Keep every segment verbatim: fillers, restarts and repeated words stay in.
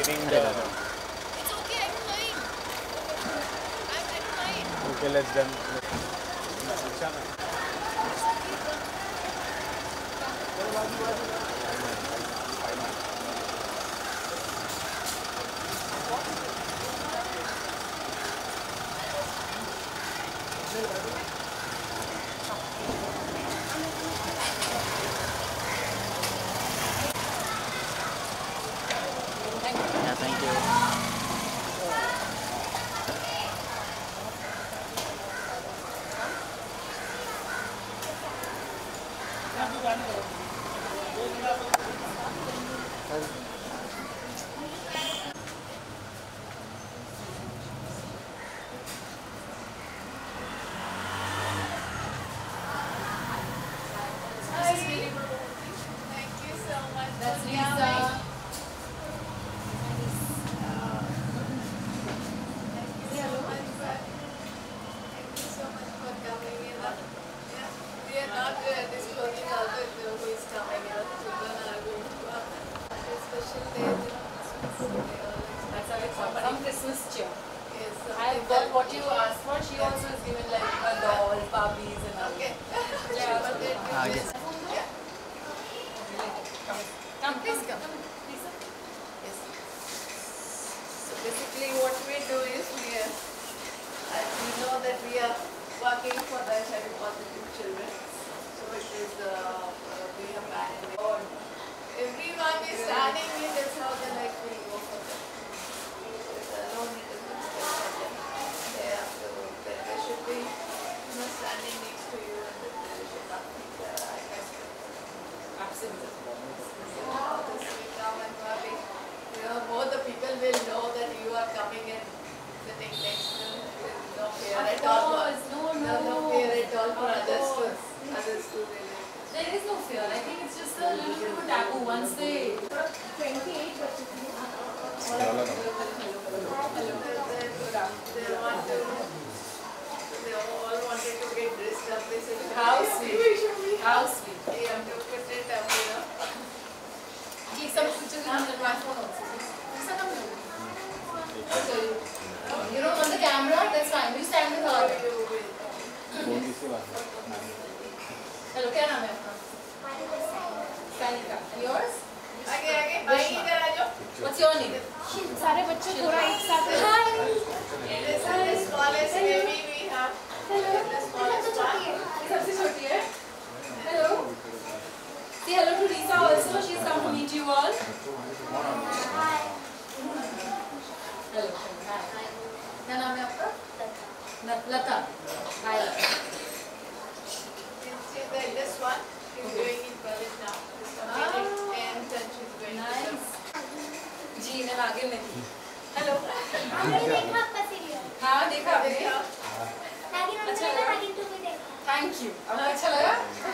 giving the. It's okay, I don't mind. I, I don't mind. Okay, let's done. Yeah, thank you. Thank you so much. That's for Lisa. coming. Thank you so much for thank you so much for coming in. Yeah, we are not uh, disclosing also who is coming. You know, children are going to have a special day. You know, Christmas day always. That's how it's called. Some Christmas cheer. Yes, I have got what you asked for. She also has given like a doll, Barbies and all. Okay. Yeah, but they Ah, yes. Yeah. Come, come, Please come. Please. Yes. So basically what we do is we, are, uh, we know that we are working for the H I V positive children. So it is, uh, uh, we have planned it. Oh, everyone is standing in, that's how the life will go for them. There's a no need to for them. They have to, there there should be, you know, standing next to you and they should not be the eye contact. Absolutely. How this will come and probably, you know, more the people will know that you are coming and sitting next to them with no fear at all. course, no, no. No, no fear at all for Of others to, course. others to really. There is no fear. I think it's just a little bit of a taboo once they. twenty-eight but they, they want to, they all wanted to get dressed up. They said, How "Hey, sweet. you show me." How sweet. You have to put it up, you know. Take some pictures on my phone also. Lisa, come here. Okay. You know, on the camera, that's fine. You stand with her. Hello, क्या नाम है आपका? Sanika. And yours? आगे आगे भाई इधर आ जाओ. What's your name? सारे बच्चे थोड़ा एक साथ This is the smallest baby we have. The smallest one. ये सबसे छोटी है. Hello. Say hello to Lisa also. She's come to meet you all. Hello. Hi. क्या नाम है आपका? लता. Hi. She's the eldest one. She's going in college now. She's completed tenth and she's going Nice. जी मैं आगे में थी. Hello. हमने देखा आपका सीरियल हाँ देखा to आपने. देखा. नागिन हमने अच्छा देखा लगा? नागिन टू भी देखा Thank you. आपको अच्छा लगा?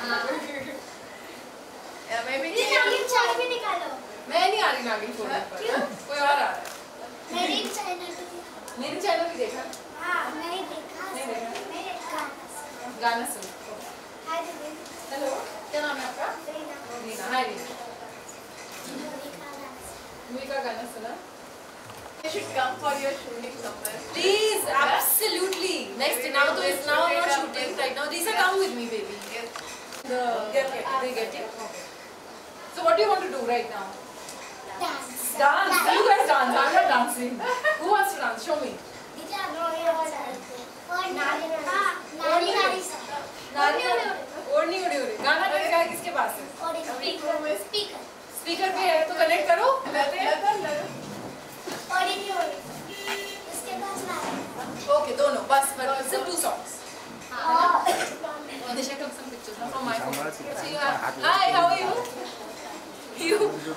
Yeah, maybe ये नागिन चार भी निकालो मैं नहीं आ रही नागिन फोन पर. क्यों? कोई और आ रहा है. मेरे एक चैनल पे मेरे चैनल भी देखा. हाँ नहीं देखा नहीं देखा. नहीं देखा गाना सुन. हाय दीदी हेलो. क्या नाम है आपका? Reena Reena. Hi Reena. Monica dance movie का गाना सुना? you should come for your shooting somewhere. Please, absolutely. Next now to is now I'm not shooting right now. Lisa, come with me, baby. Yes. The get it. They get it. So what do you want to do right now? Dance Dance. You guys dance. I'm not dancing. Who wants to dance? Show me. दीदी आप लोग ये और नारी हाँ नारी नारी नारी ओढ़नी उड़ी उड़ी. गाना किसका है? किसके पास है? और स्पीकर स्पीकर स्पीकर पे है तो कनेक्ट करो. Lata, Lata, Lata. और ये इसके पास नारी Okay, दोनों बस but सिर्फ two songs. हाँ Nisha took some pictures from my phone. So you have, hi, how are you? You.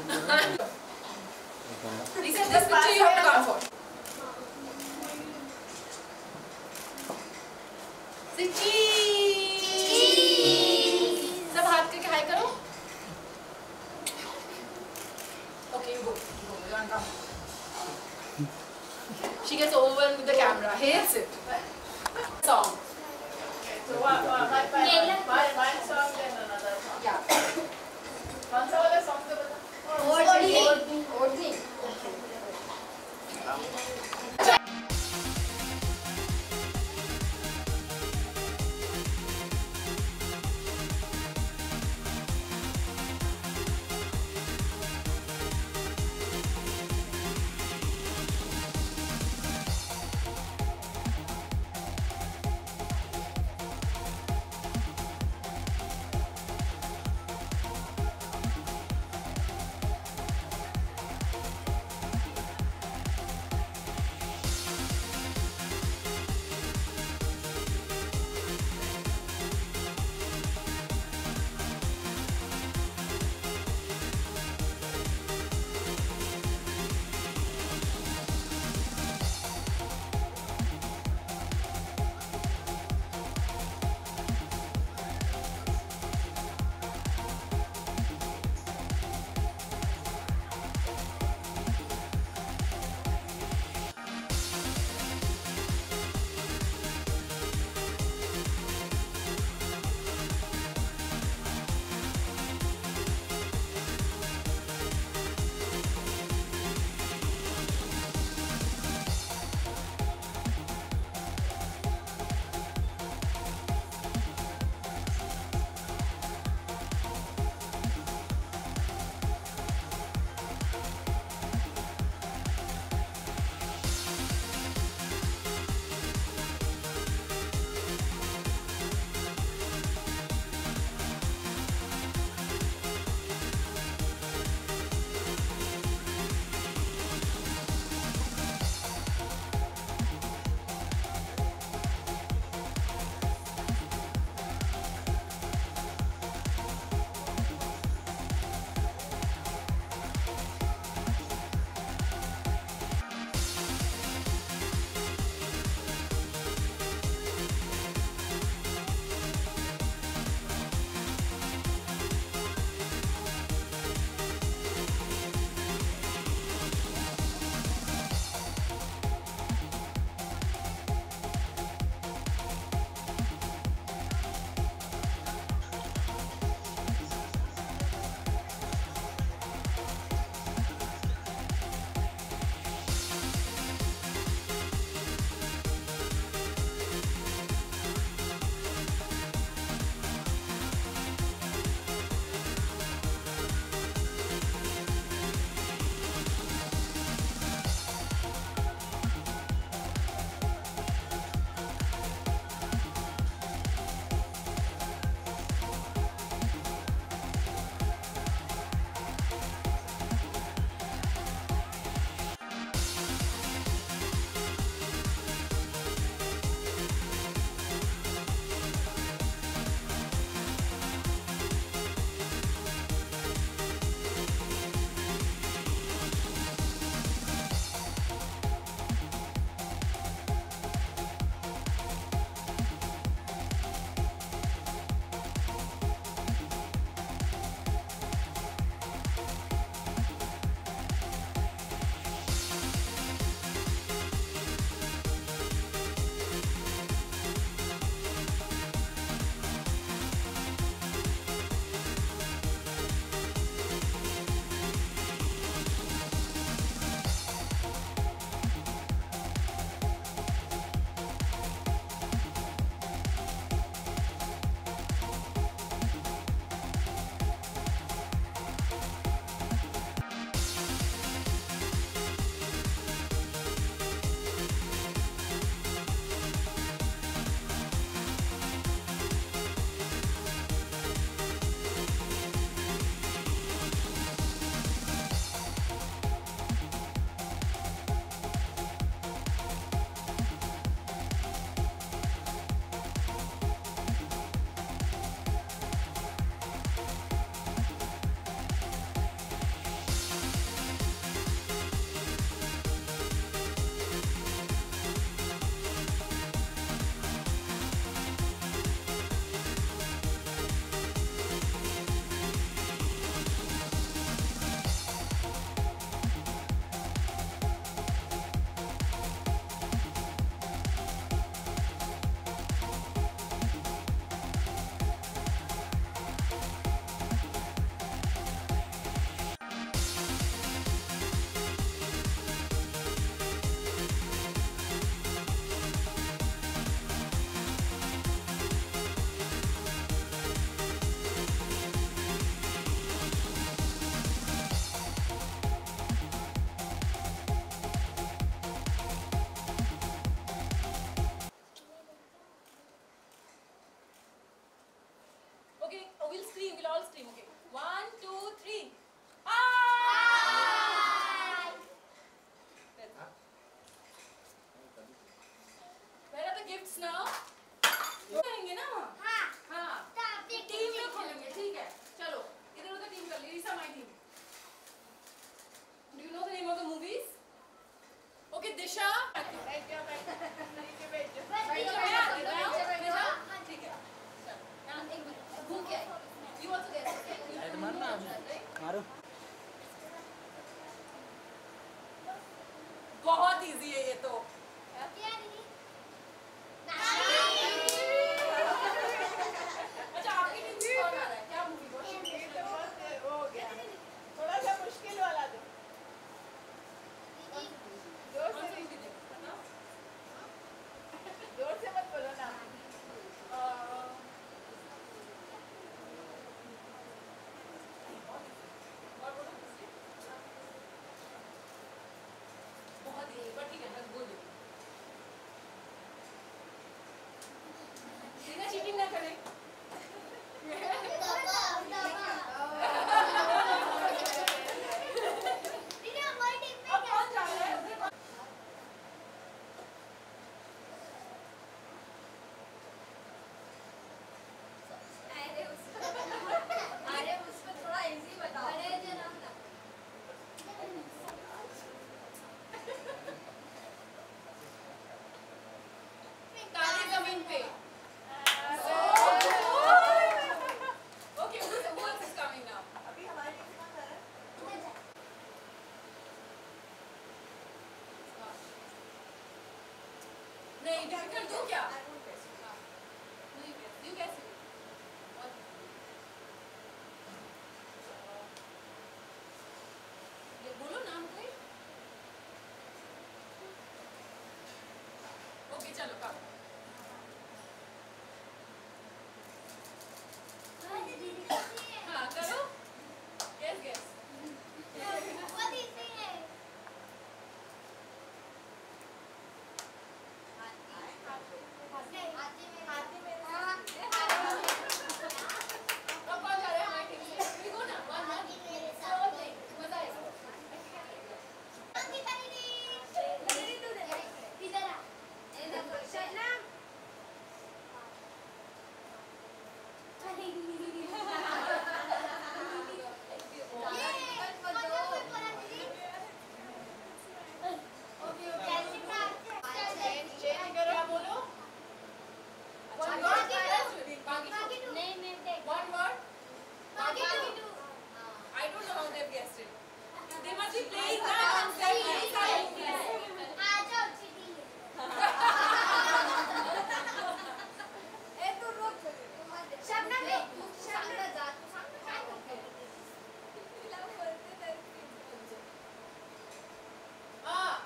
Lisa, this picture you have to come for. Say cheese. सब हाथ करके हाय करो. Okay, you go. You go. You want to come. She gets overwhelmed with the camera. Hates it. Song. Okay, so one, one, one, one, one, one song then another song. Yeah. कौन सा वाला song तो बता. ओढ़नी Oldie. Oh, we'll scream. We'll all scream. Okay. One, two, three. Hi. That's it. Where are the gifts now? करेंगे ना? हाँ हाँ. टीम में खोलेंगे. ठीक है. चलो. इधर उधर टीम कर ली. Risa, my team. Do you know the name of the movies? Okay, Disha. बैठ जाओ, बैठ जाओ. नीचे बैठ जाओ. बैठ जाओ, बैठ जाओ, बैठ जाओ. ठीक है. चल. यहाँ एक मिनट. घूम के आए. You also guess. Okay? ऐड मारना अभी. मारो. बहुत इजी है ये तो. अच्छा, आपकी टीम से कौन आ रहा है? क्या मूवी बोल? ये तो बहुत वो हो गया. थोड़ा सा मुश्किल वाला दो. जोर कौन से सी मूवी देखो? बताओ. जोर से मत बोलो ना. और बोलो. बहुत ही बट ठीक है, बस बोल दो. बिना चीटिंग ना करें. अब कौन जा रहा है? अरे उसमें थोड़ा इजी बताओ. काली जमीन पे. Okay, who's who else is coming now? अभी हमारी टीम कौन कर रहा है? नहीं, difficult दो क्या? I won't guess. नहीं, you guess it. What? ये बोलो नाम कोई. Okay, चलो करो. हाँ, करो. Guess, guess. अब कौन जा रहा है हमारी टीम से? We go ना, one, one. Slow thing. मजा आएगा. चेंज करो. क्या बोलो? One word. बाकी two. One word. I don't know how they've guessed it. They must be playing now and saying Ah,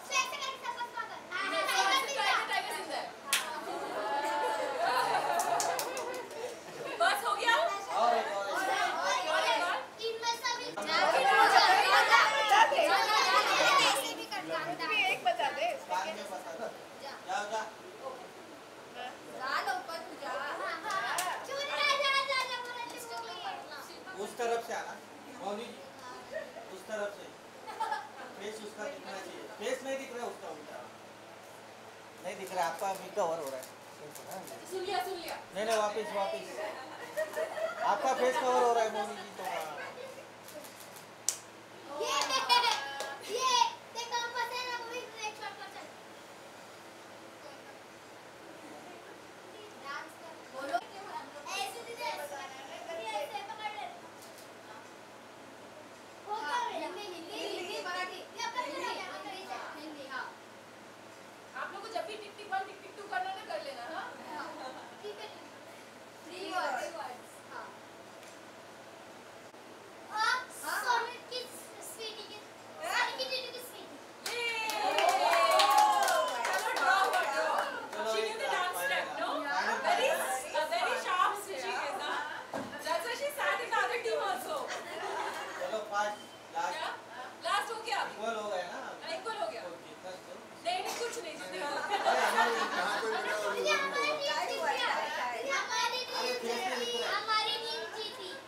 Tiger in there. बस हो गया? और एक और एक. और एक बार? कुछ भी एक बता दे. कान में बता दो. जाओ जा. उस तरफ से आना. मौनी जी. उस तरफ से. फेस उसका दिखना चाहिए. फेस नहीं दिख रहा उसका उल्टा. नहीं दिख रहा आपका अभी कवर हो रहा है. सुन लिया, सुन लिया. नहीं नहीं वापस वापस. आपका फेस कवर हो रहा है मौनी जी तो. आप लोग को जब भी टिक tick one tick tick two करना ना कर लेना. हाँ. Three words. हमारी टीम जीती।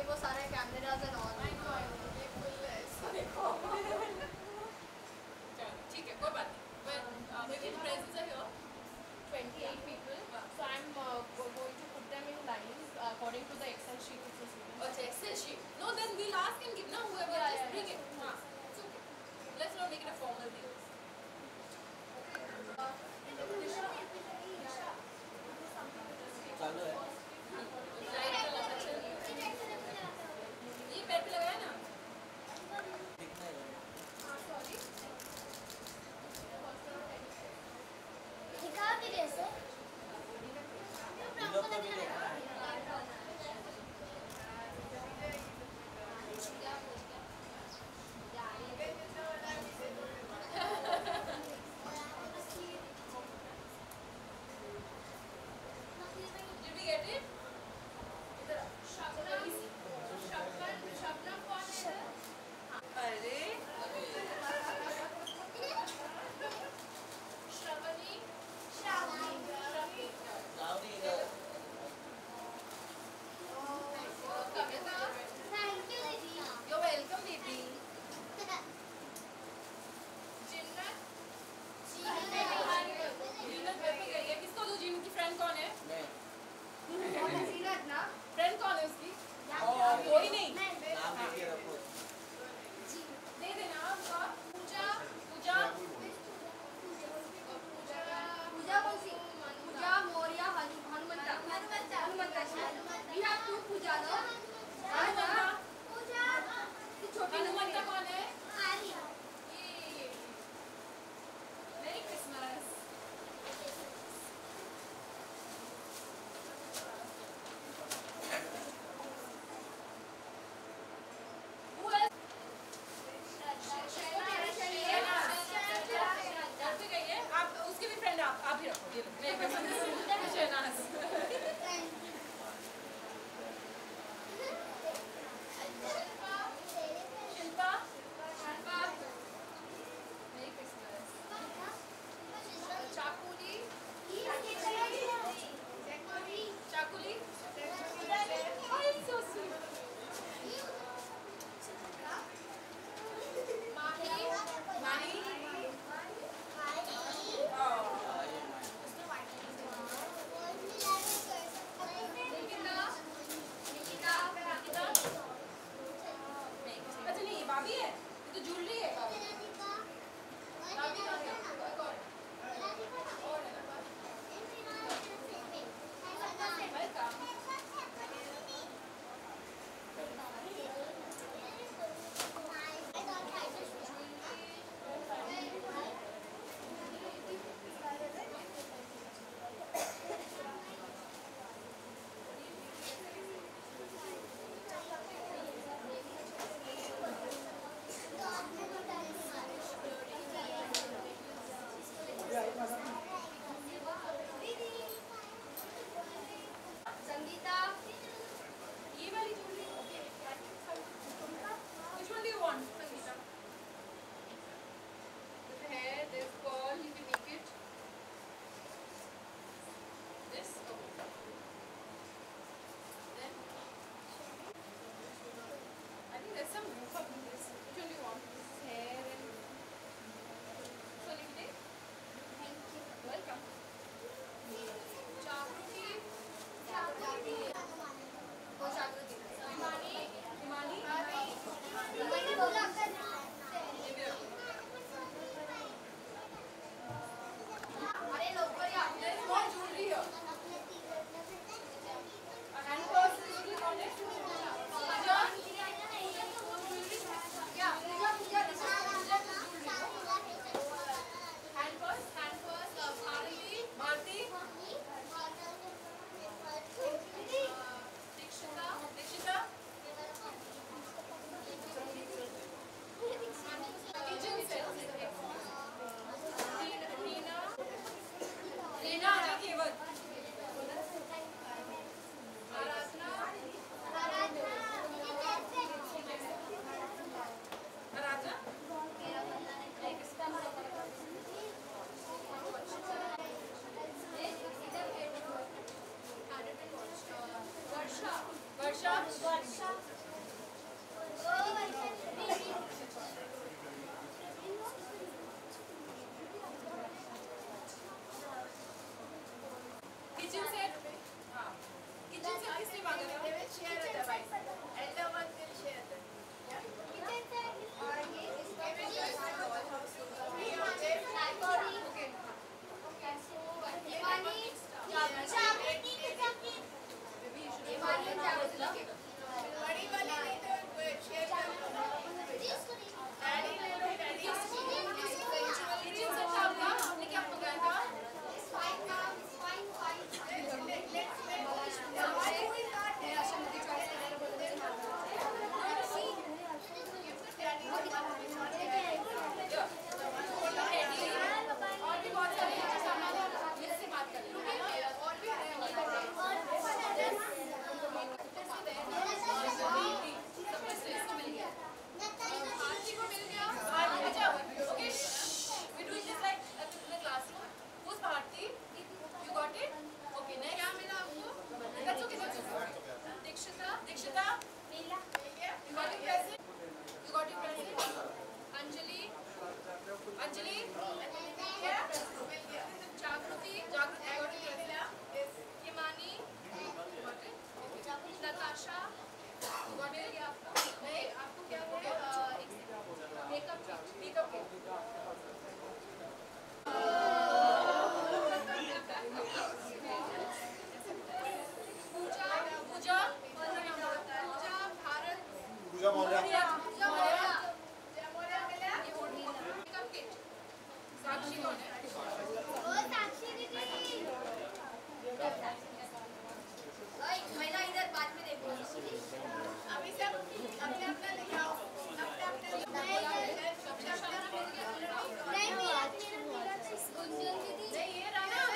वो सारे cameras and all. I know, I know. ये full है, इसको देखो। चलो, ठीक है, कोई बात नहीं। But, uh, maybe the prices are here. twenty-eight people. So I'm uh, go- going to put them in lines uh, according to the Excel sheet which is given. अच्छा, Excel sheet. No, then we'll ask and give, no, whoever, Yeah, just yeah, bring yeah. it. हाँ, it's okay. Let's not make it a formal thing. Uh, चालू है light color section. ये पैर पे कहाँ गए थे? They will share a device. Elder ones will share them. Yeah. और ये इसके में just a dollhouse होगा. ये होते हैं. Okay. Maybe you should have बड़ी वाली नहीं तो शेयर कर लो. डैडी ले लो. डैडी किचन सेट था आपका? आपने क्या पकाया था? और भी बहुत सारे चीजें सामान है, मेरे से बात कर लो. और भी है. इसको मिल गया. आरती को मिल गया. आरती अच्छा. Okay. We do this like in the classroom. Who's Bharti? You got it? Okay. Next. क्या मिला आपको? That's okay. That's okay. Dikshita. Dikshita. You got it present? You got it present? Anjali. Anjali. Yeah. Jagruti. Jagruti. I got it present. Himani. Got it? Okay. Natasha. You got it? नहीं आपको क्या हो गया? एक second. Makeup kit. Makeup kit. Pooja. Pooja. Pooja Bharat. Pooja Maurya Pooja Maurya. Jai Maurya मिला. Makeup kit. साक्षी कौन है? इधर बाद में देखो. अभी सब अपने अपना लेके आओ. अपने अपने लेके नहीं मेरा मेरा तो गुंजन दीदी नहीं ये रहा ना.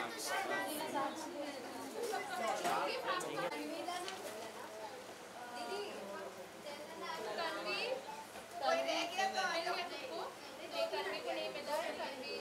दीदी तन्वी. कोई रह गया तो मिल गया तुमको? नहीं तन्वी को नहीं मिला. तन्वी.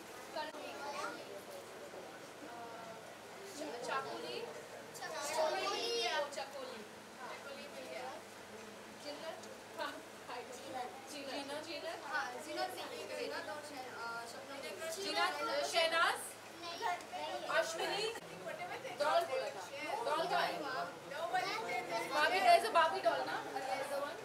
चाकुली. चकोली. चकोली. चकोली मिल गया. जिन्नत. हाँ. जीना. जीना. हाँ जीनत जीनत और शबनम जीना. शहनाज. अश्विनी. डॉल बोला था. डॉल का है. बाबी there is a Barbie doll ना? There is the one.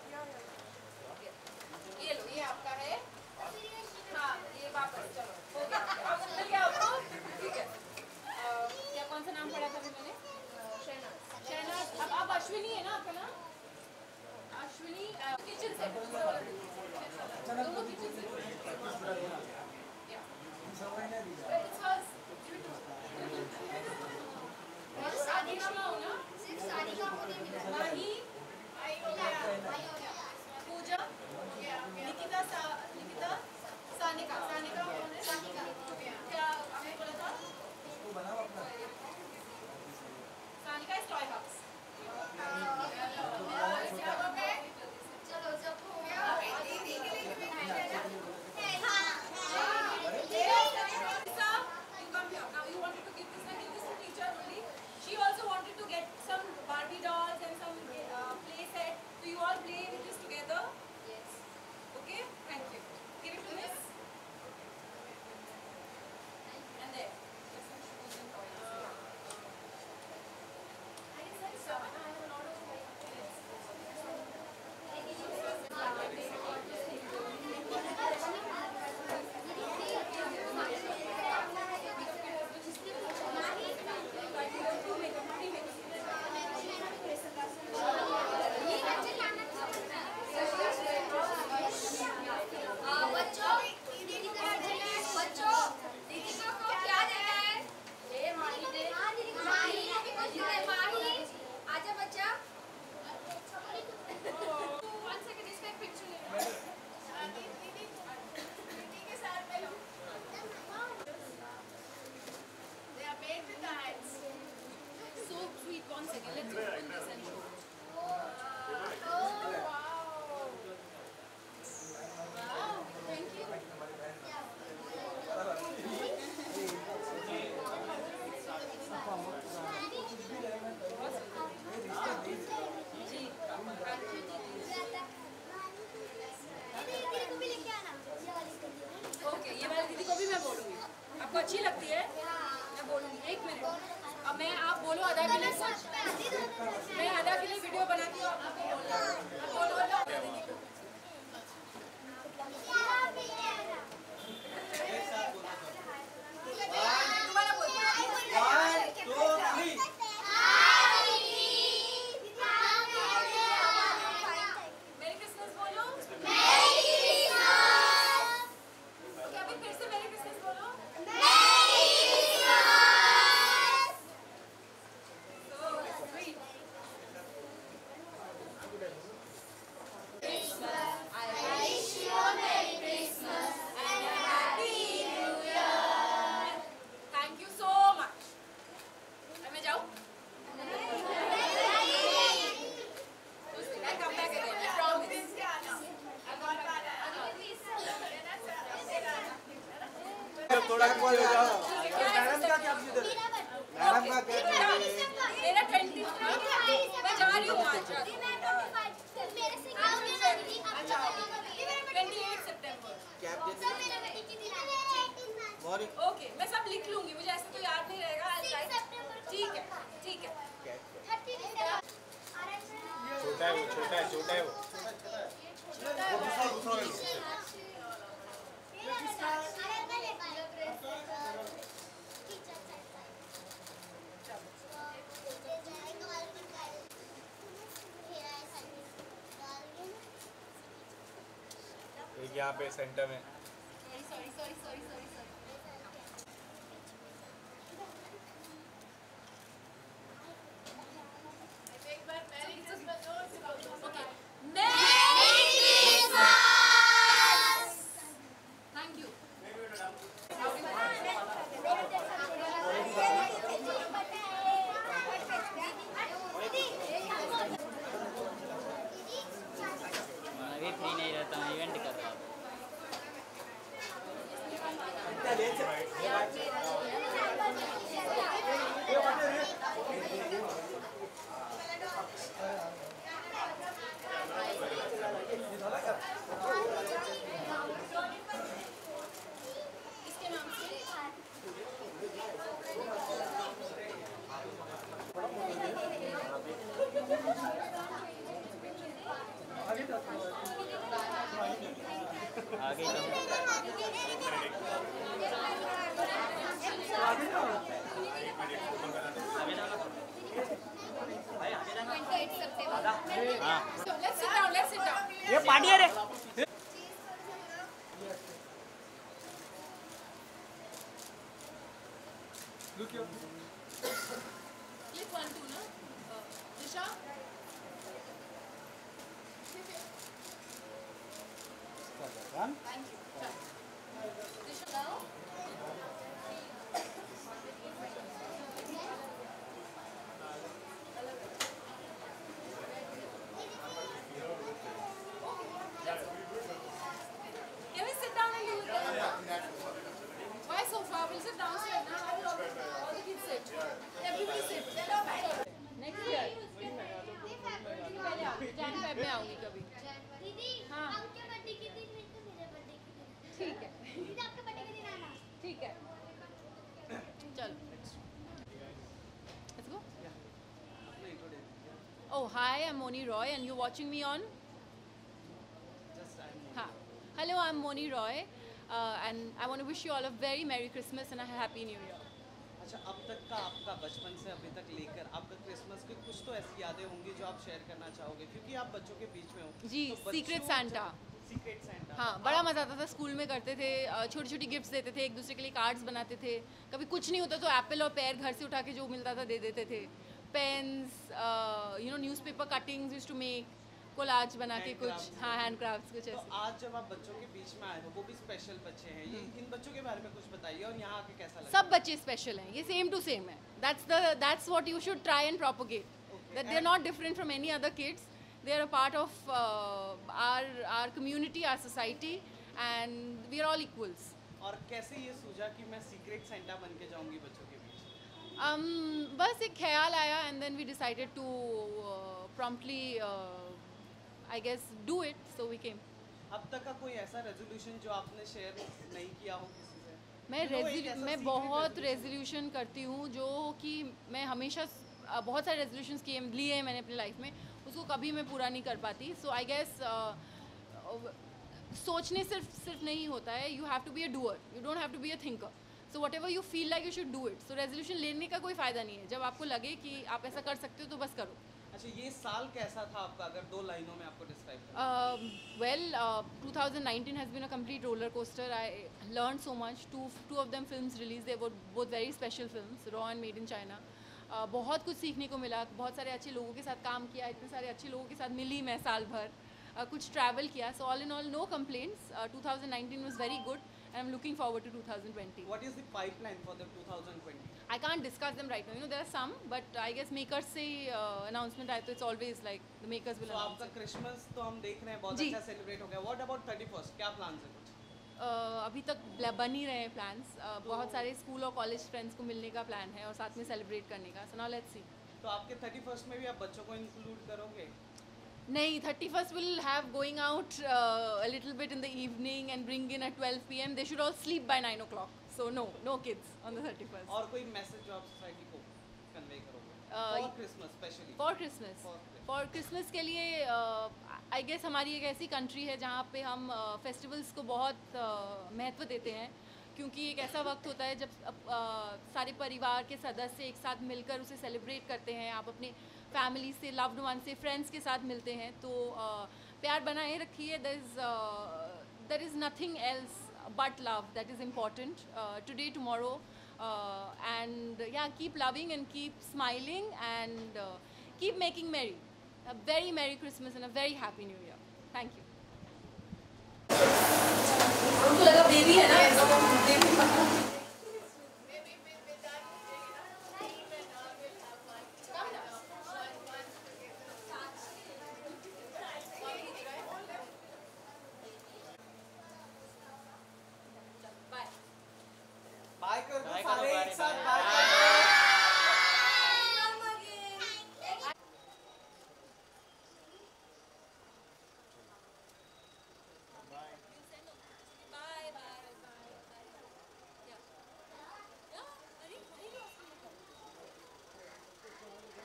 ये लो ये आपका है. हाँ ये वापस चलो. हो गया. अब मिल गया आपको? ठीक है. अ, क्या कौन सा नाम पढ़ा था अभी मैंने? शहनाज. शहनाज. अब आप अश्विनी है ना आपका नाम? अश्विनी. Kitchen set. दोनों किचन सेट. It's hers. और शादी का हो ना? सिर्फ साड़ी का मुझे मिला. माही. आई हो गया. पूजा. निकिता. सा निकिता. सानिका. सानिका कौन है? सानिका. क्या आपने बोला था? Sanika is toy house. क्या हो गए? चलो जब हो गया. दीदी के लिए भी है ना. Lisa, you come here. Now you wanted to give this and give this to teacher only. She also wanted to get some Barbie dolls and some uh, play set. Do you all play with this together? Yes. Okay? Thank you. Give it to Miss. And there. बच्चों दीदी को बच्चों दीदी को क्या देना है? ये माही दे. माही माही आजा बच्चा. One second, इसका एक picture ले लो. दीदी दीदी के साथ में लो. They are made with the hands. So sweet. One second. Let's open this and show. Oh wow. Wow. Thank you. जी. दीदी को भी लेके आना. ओके ये वाली दीदी को भी मैं बोलूँगी. आपको अच्छी लगती है? मैं बोलूँगी. एक मिनट. अब मैं आप बोलो आधा मिनट. थोड़ा बोल जाओ। मैडम का क्या मैडम का क्या मेरा ट्वेंटी मैं जा रही हूँ आज ट्वेंटी एट सितंबर कैब मॉर्निंग ओके मैं सब लिख लूंगी मुझे ऐसे तो याद नहीं रहेगा ठीक है ठीक है छोटा है वो छोटा है छोटा है वो एक यहाँ पे सेंटर में sorry sorry sorry sorry sorry एक बार merry Christmas okay thank you अभी फ्री नहीं रहता हूँ इवेंट कर रहा हूँ इसके नाम से आगे जाऊँ हाँ So let's sit down. Let's sit down. ये पार्टी है रे Click one, two, no? Uh, Disha. Thank you. Done. Disha, now. Can we sit down and do it? Why so far? We'll sit downstairs now. All the kids sit. Everybody sit. Next year. पहले आओ. Jan Feb में आऊंगी कभी. दीदी हाँ. आपके birthday के दिन नहीं तो मेरे बर्थडे के दिन ठीक है. दीदी आपके बर्थडे के दिन आना ठीक है. चलो. Let's go. Oh, hi, I'm Moni Roy and you're watching me on? Huh. Hello, I'm Moni Roy uh, and I want to wish you all a very Merry Christmas and a Happy New Year. अच्छा, अब तक का आपका बचपन से अभी तक लेकर आपका क्रिसमस की कुछ तो ऐसी यादें होंगी जो आप शेयर करना चाहोगे क्योंकि आप बच्चों के बीच में हो जी, तो Secret बच्चों- Santa. सीक्रेट सेंटा हाँ, बड़ा मज़ा आता था. स्कूल में करते थे, छोटी छोटी गिफ्ट्स देते थे, एक दूसरे के लिए कार्ड्स बनाते थे. कभी कुछ नहीं होता तो एप्पल और पेयर घर से उठा के जो मिलता था दे देते थे. Pens, you know newspaper cuttings used to make, collage बना के कुछ, Handcrafts. हाँ हैंड क्राफ्ट्स कुछ तो ऐसे. आज जब आप बच्चों के बीच में आए हो वो भी स्पेशल बच्चे हैं ये इन बच्चों के बारे में कुछ बताइए और यहाँ आके कैसा लगा सब बच्चे स्पेशल हैं, ये सेम टू सेम है. That's the that's what you should try and propagate, that they are not different from any other kids. They are a part of our our community, our society and we are all equals. और कैसे ये सूझा कि मैं secret Santa बन के जाऊंगी बच्चों के बीच Um, बस एक ख्याल आया and then we decided to promptly I guess do it, so we came. अब तक का कोई ऐसा रेजोल्यूशन जो आपने शेयर नहीं किया हो किसी से मैं You know, एक रेजोल्यू ऐसा मैं secret बहुत resolution- रेजोल्यूशन करती हूँ जो कि मैं हमेशा अ, बहुत सारे रेजोल्यूशंस किए लिए हैं मैंने अपनी लाइफ में, उसको कभी मैं पूरा नहीं कर पाती. सो आई गेस सोचने सिर्फ सिर्फ नहीं होता है, you have to be a doer, you don't have to be a thinker. So whatever you feel like you should do it. So resolution लेने का कोई फ़ायदा नहीं है, जब आपको लगे कि आप ऐसा कर सकते हो तो बस करो. अच्छा, ये साल कैसा था आपका अगर दो लाइनों में आपको डिस्क्राइब करें Um, well, uh, twenty nineteen has been a complete roller coaster. I learned so much. Two two of them films released. They were both very special films, Raw and Made in China. Uh, बहुत कुछ सीखने को मिला, बहुत सारे अच्छे लोगों के साथ काम किया, इतने सारे अच्छे लोगों के साथ मिली मैं साल भर, uh, कुछ ट्रैवल किया. So all in all, no complaints. Uh, twenty nineteen was very good, and I'm looking forward to twenty twenty. What is the pipeline for the twenty twenty? I can't discuss them right now. You know, there are some, but I guess makers से uh, announcement आए तो it's always like the makers will तो announce आपका it. Christmas तो हम देख रहे हैं बहुत जी. अच्छा सेलिब्रेट हो गया. व्हाट अबाउट थर्टी फर्स्ट क्या प्लान है कुछ अभी तक ब्ल- बन ही रहे हैं प्लान्स। बहुत सारे स्कूल और कॉलेज फ्रेंड्स को मिलने का प्लान है और साथ में सेलिब्रेट करने का। So now let's see. तो आपके थर्टी फर्स्ट में भी आप बच्चों को इंक्लूड करोगे? नहीं, thirty first will have going out a little bit in the evening and bring in at twelve P M. They should all sleep by nine o'clock. So no no kids on the thirty first. और कोई message जो आप society को convey करोगे Uh, for Christmas specially? For Christmas for Christmas के लिए I guess हमारी एक ऐसी कंट्री है जहाँ पे हम फेस्टिवल्स uh, को बहुत uh, महत्व देते हैं, क्योंकि एक ऐसा वक्त होता है जब uh, सारे परिवार के सदस्य एक साथ मिलकर उसे सेलिब्रेट करते हैं। आप अपने फैमिली से, लव्ड वन से, फ्रेंड्स के साथ मिलते हैं, तो uh, प्यार बनाए रखिए। There is there is nothing else but love that is important today tomorrow. Uh, and uh, yeah, keep loving and keep smiling and uh, keep making merry. A very Merry Christmas and a very Happy New Year. Thank you. उनको लगा baby है ना? Bye कर दो Bye करो, सारे bye, एक साथ bye. बाय